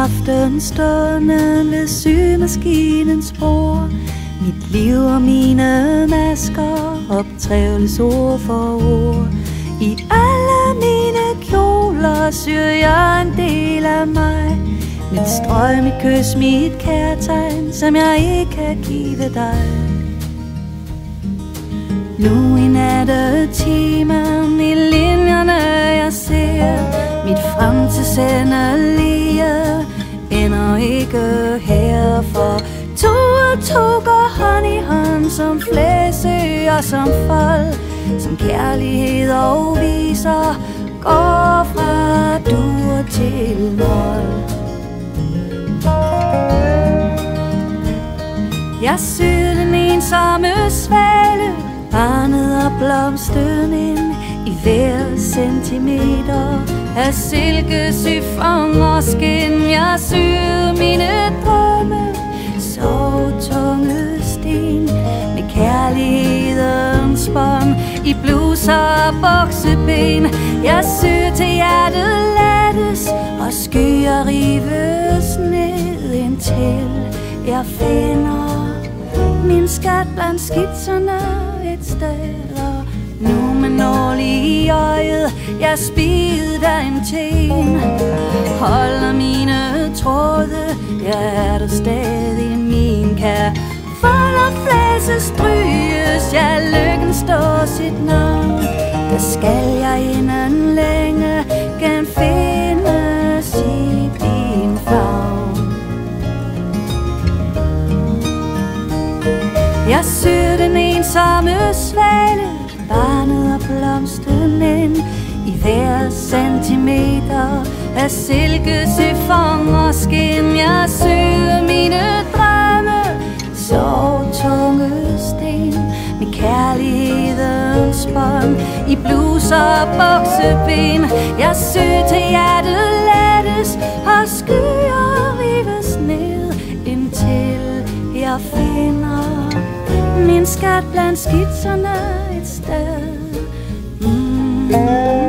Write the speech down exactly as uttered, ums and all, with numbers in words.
aftenstunden ved sygemaskinens bord. Mit liv og mine masker optrævles ord for ord. I alle mine kjoler syr jeg en del af mig. Mit strøg, mit kys, mit kærtegn, som jeg ikke kan give dig. Nu i nattetimen i linjerne jeg ser, mit fremtidsendelige ender ikke her. For to og to går hånd i hånd som flæsø og som fold, som kærlighed og viser går fra dur til mål. Jeg syr den ensomme svale, barnet og blomsten ind i hver centimeter af silke, syfon og skin. Jeg syr mine drømme, så tunge sten, med kærlighedens bånd i bluser og bukseben. Jeg syr til hjertet lettes og skyer rives ned, indtil jeg finder min skat blandt skitserne et sted. Og nu med nål i øjet jeg spider en ten, holder mine tråde, jeg er der stadig min kær. Folder flæse stryges, ja lykken står sit navn. Der skal jeg inden længe genfindes i din favn. Jeg syr den ensomme svale, barnet og blomsten ind i hver centimeter af silke, syfon og skin. Jeg syr mine drømme, så tunge sten, med kærlighedens bånd i bluser og bukseben. Jeg syr til hjertet lettes og skyer rives ned, indtil jeg finder min skat blandt skitserne et sted. Mm.